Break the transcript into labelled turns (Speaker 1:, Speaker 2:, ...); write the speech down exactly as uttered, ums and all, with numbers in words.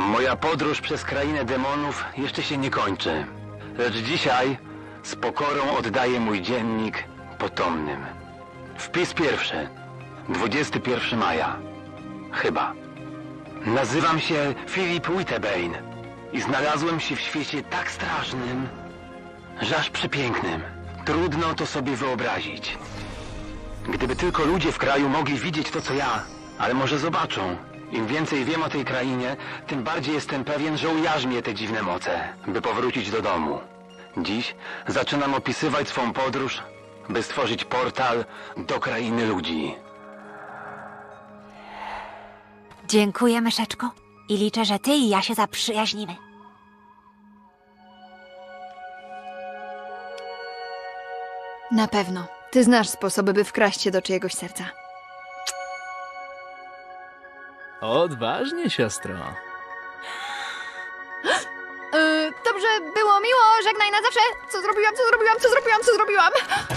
Speaker 1: Moja podróż przez krainę demonów jeszcze się nie kończy. Lecz dzisiaj z pokorą oddaję mój dziennik potomnym. Wpis pierwszy. dwudziestego pierwszego maja. Chyba. Nazywam się Philip Wittebane i znalazłem się w świecie tak strasznym, że aż przepięknym. Trudno to sobie wyobrazić. Gdyby tylko ludzie w kraju mogli widzieć to, co ja, ale może zobaczą. Im więcej wiem o tej krainie, tym bardziej jestem pewien, że ujarzmię te dziwne moce, by powrócić do domu. Dziś zaczynam opisywać swą podróż, by stworzyć portal do krainy ludzi.
Speaker 2: Dziękuję, myszeczko. I liczę, że ty i ja się zaprzyjaźnimy.
Speaker 3: Na pewno. Ty znasz sposoby, by wkraść się do czyjegoś serca.
Speaker 4: Odważnie, siostro.
Speaker 3: Yy, dobrze, było miło, żegnaj na zawsze. Co zrobiłam, co zrobiłam, co zrobiłam, co zrobiłam?